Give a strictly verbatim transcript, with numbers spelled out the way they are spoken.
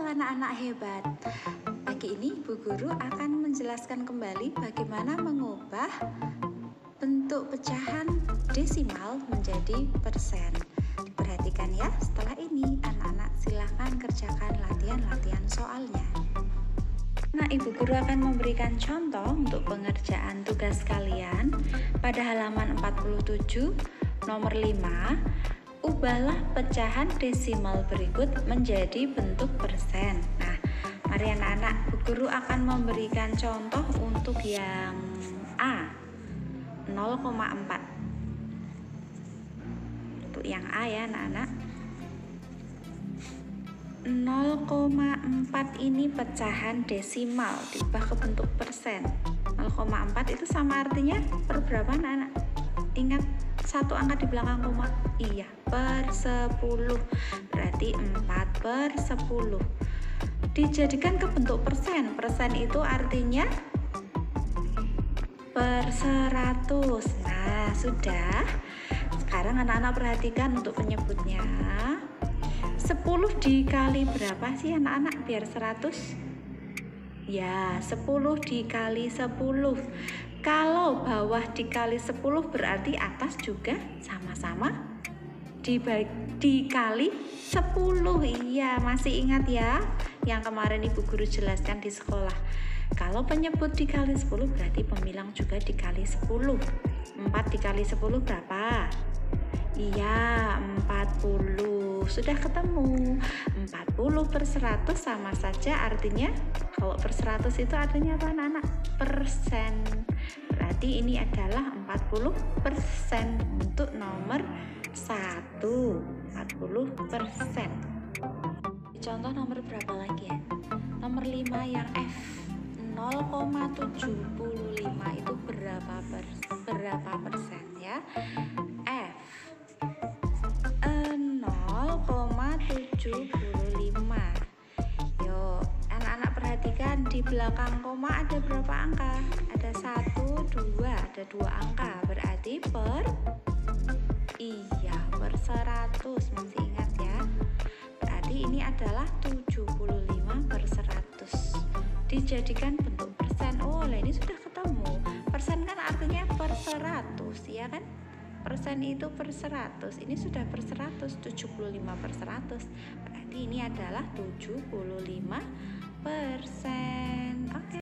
anak-anak hebat. Pagi ini Ibu Guru akan menjelaskan kembali bagaimana mengubah bentuk pecahan desimal menjadi persen. Perhatikan ya, setelah ini anak-anak silakan kerjakan latihan-latihan soalnya. Nah, Ibu Guru akan memberikan contoh untuk pengerjaan tugas kalian pada halaman empat puluh tujuh nomor lima. Ubahlah pecahan desimal berikut menjadi bentuk persen. Nah, mari anak-anak, Bu Guru akan memberikan contoh untuk yang A, nol koma empat. Untuk yang A ya anak-anak. nol koma empat ini pecahan desimal diubah ke bentuk persen. nol koma empat itu sama artinya per berapa anak-anak? Ingat satu angka di belakang koma? Iya, per sepuluh. Berarti empat per sepuluh. Dijadikan ke bentuk persen. Persen itu artinya per seratus. Nah, sudah. Sekarang anak-anak perhatikan untuk penyebutnya. sepuluh dikali berapa sih anak-anak biar seratus? Ya, sepuluh dikali sepuluh. Kalau bawah dikali sepuluh berarti atas juga sama-sama dikali sepuluh. Iya, masih ingat ya yang kemarin Ibu Guru jelaskan di sekolah. Kalau penyebut dikali sepuluh berarti pemilang juga dikali sepuluh. empat dikali sepuluh berapa? Iya, empat puluh. Sudah ketemu. empat puluh per seratus sama saja artinya, kalau per seratus itu artinya apa anak-anak? Persen. Berarti ini adalah empat puluh persen untuk nomor satu. empat puluh persen. Contoh nomor berapa lagi ya? Nomor lima yang F. nol koma tujuh lima itu berapa per, berapa persen ya? F nol koma tujuh lima. Yuk, anak-anak perhatikan di belakang koma ada berapa angka? Ada satu, dua, ada dua angka. Berarti per iya, per seratus. Masih ingat ya? Berarti ini adalah tujuh puluh lima per seratus. Dijadikan bentuk persen. Oh, lah ini sudah ketemu. Persen kan artinya per seratus, ya kan? Persen itu per seratus. Ini sudah per seratus, tujuh puluh lima per seratus. Berarti ini adalah tujuh puluh lima persen. Oke.